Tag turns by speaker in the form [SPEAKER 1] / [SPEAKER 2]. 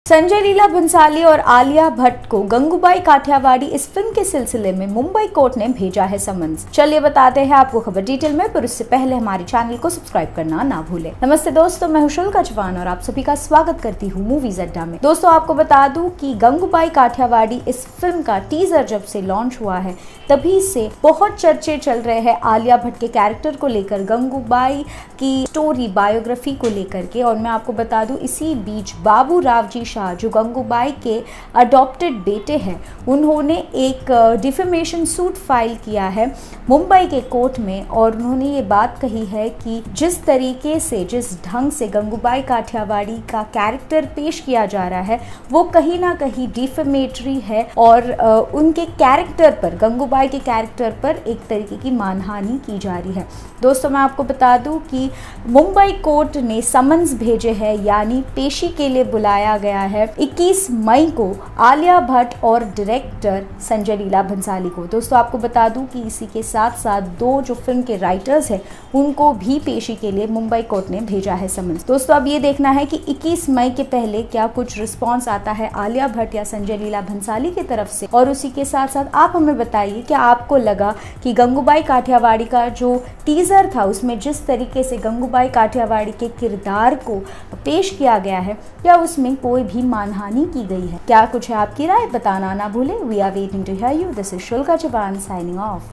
[SPEAKER 1] संजय लीला भंसाली और आलिया भट्ट को गंगूबाई काठियावाड़ी इस फिल्म के सिलसिले में मुंबई कोर्ट ने भेजा है समन्स। चलिए बताते हैं आपको खबर डिटेल में, पर उससे पहले हमारे चैनल को सब्सक्राइब करना ना भूलें। नमस्ते दोस्तों, मैं हूं शुल्का चौहान और आप सभी का स्वागत करती हूं मूवीज अड्डा में। दोस्तों आपको बता दूं कि गंगूबाई काठियावाड़ी इस फिल्म का टीजर जब से लॉन्च हुआ है तभी से बहुत चर्चे चल रहे हैं आलिया भट्ट के कैरेक्टर को लेकर, गंगूबाई की स्टोरी बायोग्राफी को लेकर के। और मैं आपको बता दूं इसी बीच बाबू राव जी शाह जो गंगूबाई के अडॉप्टेड बेटे हैं, उन्होंने एक डिफेमेशन सूट फाइल किया है मुंबई के कोर्ट में और उन्होंने ये बात कही है कि जिस तरीके से, जिस ढंग से गंगूबाई काठियावाड़ी का कैरेक्टर पेश किया जा रहा है वो कहीं ना कहीं डिफेमेटरी है और उनके कैरेक्टर पर, गंगूबाई के कैरेक्टर पर एक तरीके की मानहानि की जा रही है। दोस्तों मैं आपको बता दूं कि मुंबई कोर्ट ने समन्स भेजे हैं, यानी पेशी के लिए बुलाया गया है 21 मई को आलिया भट्ट और डायरेक्टर संजय लीला भंसाली को। दोस्तों आपको बता दूं कि इसी के साथ साथ दो जो फिल्म के राइटर्स हैं उनको भी पेशी के लिए मुंबई कोर्ट ने भेजा है समन्स। दोस्तों अब ये देखना है कि 21 मई के पहले क्या कुछ रिस्पॉन्स आता है आलिया भट्ट या संजय लीला भंसाली की तरफ से। और उसी के साथ साथ आप हमें बताइए क्या आपको लगा कि गंगूबाई काठियावाड़ी का जो टीजर था उसमें जिस तरीके से गंगूबाई काठियावाड़ी के किरदार को पेश किया गया है, क्या उसमें कोई भी मानहानि की गई है? क्या कुछ है आपकी राय, बताना ना भूलें। We are waiting to hear you. This is शुल्का चौहान साइनिंग ऑफ।